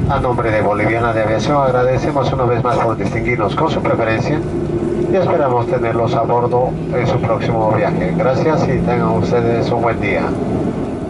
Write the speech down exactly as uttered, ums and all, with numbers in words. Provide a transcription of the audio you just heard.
A nombre de Boliviana de Aviación agradecemos una vez más por distinguirnos con su preferencia y esperamos tenerlos a bordo en su próximo viaje. Gracias y tengan ustedes un buen día.